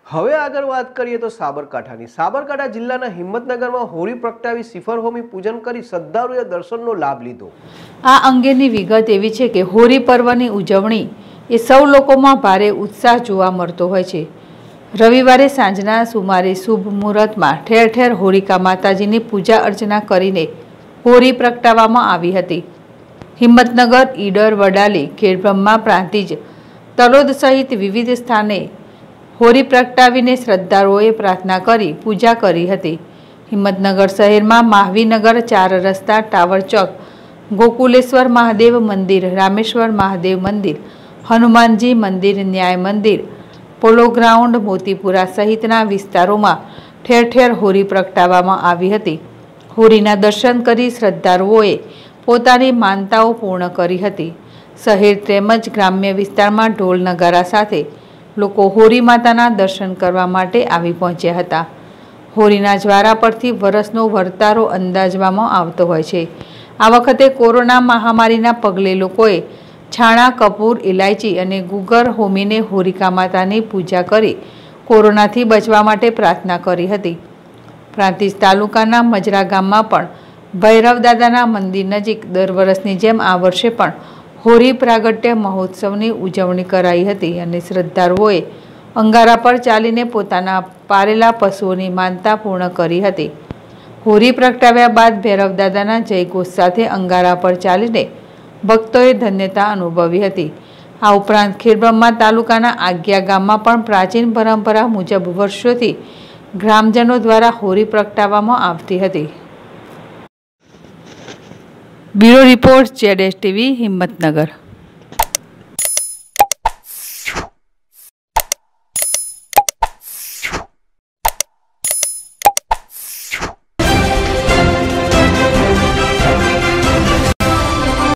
હવે આગળ વાત કરીએ તો સાબરકાંઠા જિલ્લાના હિંમતનગરમાં હોળી પ્રગટાવી શ્રીફળ હોમી પૂજન કરી શ્રદ્ધાળુઓએ દર્શનનો લાભ લીધો। આ અંગેની વિગત એવી છે કે હોળી પર્વની ઉજવણી એ સૌ લોકોમાં ભારે ઉત્સાહ જોવા મળતો હોય છે। રવિવારે સાંજના સુમારે શુભ મુહૂર્તમાં ઠેર ઠેર હોળિકા માતાજીની પૂજા અર્ચના કરીને હોળી પ્રગટાવવામાં આવી હતી। હિંમતનગર, ઈડર, વડાલી, ખેડબ્રહ્મા, પ્રાંતિજ, તલોદ સહિત વિવિધ સ્થાને હોળી પ્રગટાવીને શ્રદ્ધાળુઓએ પ્રાર્થના કરી પૂજા કરી હતી। હિંમતનગર શહેરમાં મહાવીનગર, 4 રસ્તા, ટાવર ચોક, ગોકુલેશ્વર મહાદેવ મંદિર, રામેશ્વર મહાદેવ મંદિર, હનુમાનજી મંદિર, ન્યાય મંદિર, પોલો ગ્રાઉન્ડ, મોતીપુરા સહિતના વિસ્તારોમાં ઠેર ઠેર હોળી પ્રગટાવવામાં આવી હતી। હોળીના દર્શન કરી શ્રદ્ધાળુઓએ પોતાની માનતાઓ પૂર્ણ કરી હતી। શહેર તેમજ ગ્રામ્ય વિસ્તારમાં ઢોલ નગારા સાથે લોકો હોળી માતાના દર્શન કરવા માટે આવી પહોંચ્યા હતા। હોળીના જ્વારા પરથી વરસનો વર્તારો અંદાજવામાં આવતો હોય છે। આ વખતે કોરોના મહામારીના પગલે લોકોએ છાણા, કપૂર, ઇલાયચી અને ગુગર હોમીને હોળિકા માતાની પૂજા કરી કોરોનાથી બચવા માટે પ્રાર્થના કરી હતી। પ્રાંતિજ તાલુકાના મજરા ગામમાં પણ ભૈરવ દાદાના મંદિર નજીક દર વર્ષની જેમ આ વર્ષે પણ હોળી પ્રાગટ્ય મહોત્સવની ઉજવણી કરાઈ હતી અને શ્રદ્ધાળુઓએ અંગારા પર ચાલીને પોતાના પારેલા પશુઓની માનતા પૂર્ણ કરી હતી। હોળી પ્રગટાવ્યા બાદ ભૈરવ દાદાના જયઘોષ સાથે અંગારા પર ચાલીને ભક્તોએ ધન્યતા અનુભવી હતી। આ ઉપરાંત ખેડબ્રહ્મા તાલુકાના આગિયા ગામમાં પણ પ્રાચીન પરંપરા મુજબ વર્ષોથી ગ્રામજનો દ્વારા હોળી પ્રગટાવવામાં આવતી હતી। Bureau report ZSTV Himmatnagar.